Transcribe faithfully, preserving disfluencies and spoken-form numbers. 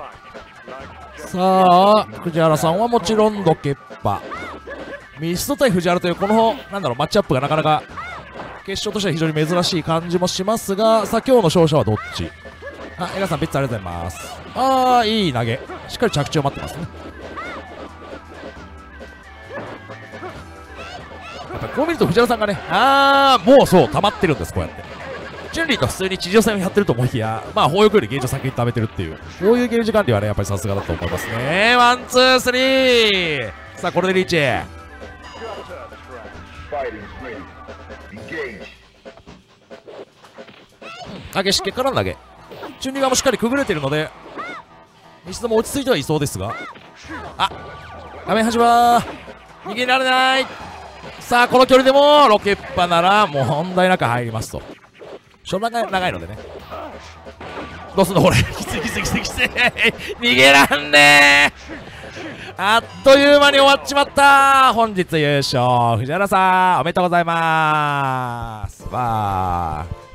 さあ藤原さんはもちろんロケッパミスト対藤原というこのなんだろうマッチアップがなかなか決勝としては非常に珍しい感じもしますが、さあ今日の勝者はどっち。あ、江川さん、ベッツありがとうございます。ああ、いい投げ。しっかり着地を待ってますね。やっぱこう見ると藤原さんがね、ああ、もうそう、溜まってるんです、こうやって。チュンリーと普通に地上戦をやってると思いきや、まあ、砲翼よりゲージを先に溜めてるっていう、こういうゲージ管理はね、やっぱりさすがだと思いますね。ワン、ツー、スリー。さあ、これでリーチ。投げしけから投げ。チュンリー側もしっかりくぐれてるので、西田も落ち着いてはいそうですが、あ、画面端は逃げられない。さあこの距離でもロケッパならもう問題なく入りますと。ちょっと長いのでね。どうすんのこれ。きついきついきついきつい。逃げらんねー。あっという間に終わっちまった。本日優勝藤原さんおめでとうございます。わー。